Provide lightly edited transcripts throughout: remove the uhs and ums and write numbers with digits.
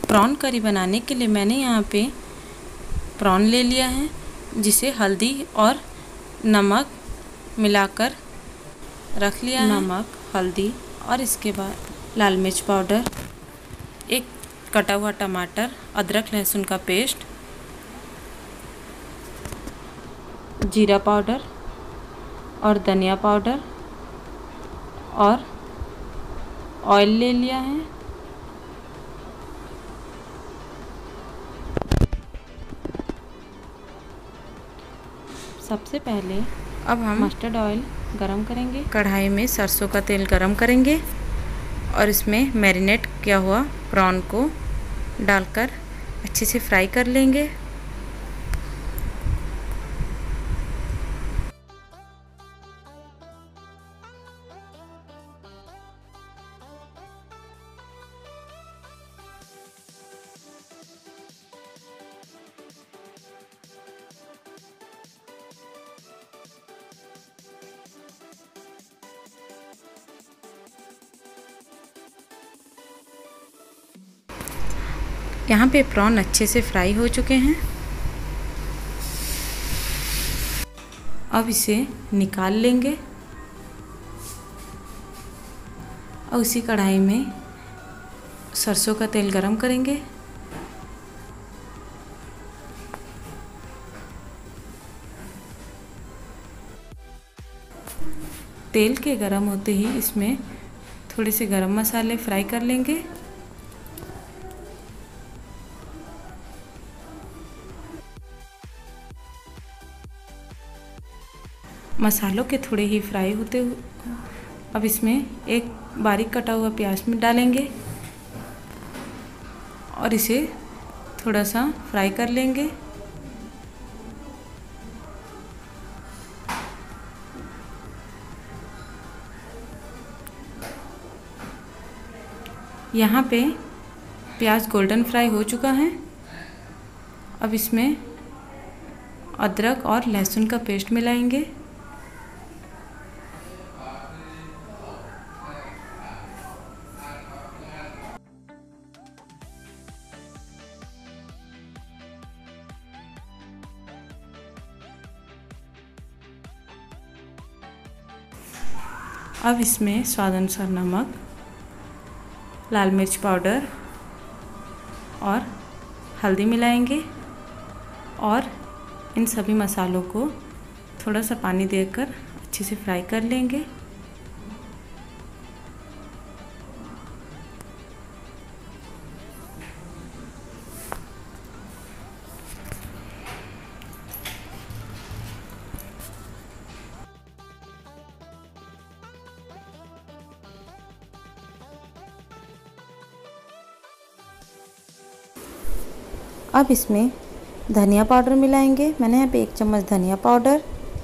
Prawn करी बनाने के लिए मैंने यहाँ पे प्रॉन ले लिया है, जिसे हल्दी और नमक मिलाकर रख लिया है। नमक, हल्दी और इसके बाद लाल मिर्च पाउडर, एक कटा हुआ टमाटर, अदरक लहसुन का पेस्ट, जीरा पाउडर और धनिया पाउडर और ऑयल ले लिया है। सबसे पहले अब हम मस्टर्ड ऑयल गरम करेंगे। कढ़ाई में सरसों का तेल गरम करेंगे और इसमें मैरिनेट किया हुआ प्रॉन को डालकर अच्छे से फ्राई कर लेंगे। यहाँ पे प्रॉन अच्छे से फ्राई हो चुके हैं। अब इसे निकाल लेंगे और उसी कढ़ाई में सरसों का तेल गरम करेंगे। तेल के गरम होते ही इसमें थोड़े से गरम मसाले फ्राई कर लेंगे। मसालों के थोड़े ही फ्राई होते हुए अब इसमें एक बारीक कटा हुआ प्याज में डालेंगे और इसे थोड़ा सा फ्राई कर लेंगे। यहाँ पे प्याज गोल्डन फ्राई हो चुका है। अब इसमें अदरक और लहसुन का पेस्ट मिलाएंगे। अब इसमें स्वाद अनुसार नमक, लाल मिर्च पाउडर और हल्दी मिलाएंगे और इन सभी मसालों को थोड़ा सा पानी देकर अच्छे से फ्राई कर लेंगे। अब इसमें धनिया पाउडर मिलाएंगे। मैंने यहाँ पे 1 चम्मच धनिया पाउडर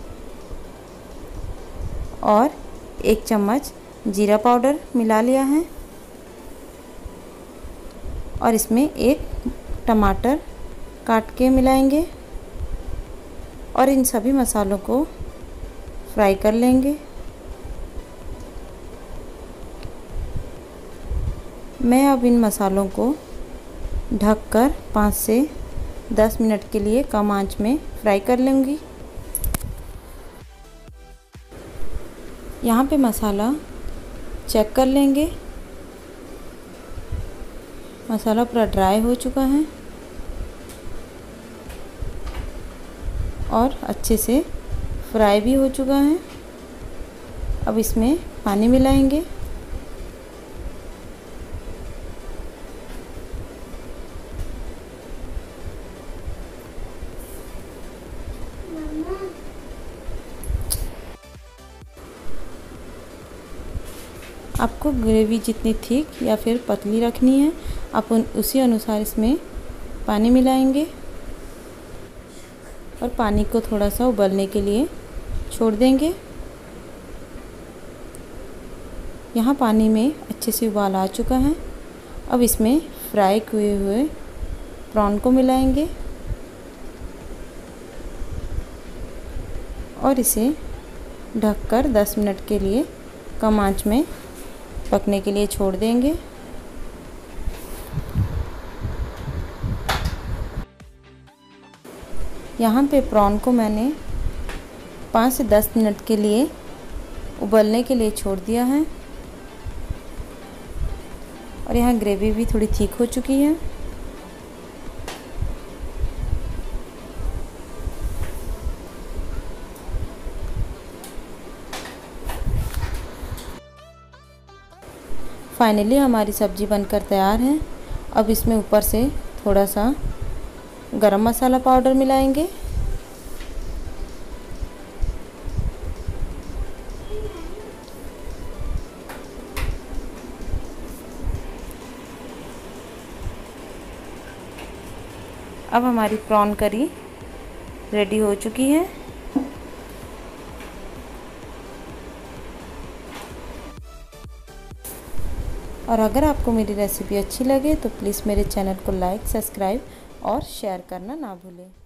और 1 चम्मच जीरा पाउडर मिला लिया है और इसमें 1 टमाटर काट के मिलाएंगे और इन सभी मसालों को फ्राई कर लेंगे। मैं अब इन मसालों को ढककर 5 से 10 मिनट के लिए कम आंच में फ्राई कर लूँगी। यहाँ पे मसाला चेक कर लेंगे। मसाला पूरा ड्राई हो चुका है और अच्छे से फ्राई भी हो चुका है। अब इसमें पानी मिलाएंगे। आपको ग्रेवी जितनी थिक या फिर पतली रखनी है, आप उसी अनुसार इसमें पानी मिलाएंगे और पानी को थोड़ा सा उबलने के लिए छोड़ देंगे। यहाँ पानी में अच्छे से उबाल आ चुका है। अब इसमें फ्राई किए हुए प्रॉन को मिलाएंगे और इसे ढककर 10 मिनट के लिए कम आंच में पकने के लिए छोड़ देंगे। यहाँ पे प्रॉन को मैंने 5 से 10 मिनट के लिए उबलने के लिए छोड़ दिया है और यहाँ ग्रेवी भी थोड़ी थिक हो चुकी है। फाइनली हमारी सब्ज़ी बनकर तैयार है। अब इसमें ऊपर से थोड़ा सा गरम मसाला पाउडर मिलाएंगे। अब हमारी प्रॉन करी रेडी हो चुकी है। और अगर आपको मेरी रेसिपी अच्छी लगे तो प्लीज़ मेरे चैनल को लाइक, सब्सक्राइब और शेयर करना ना भूलें।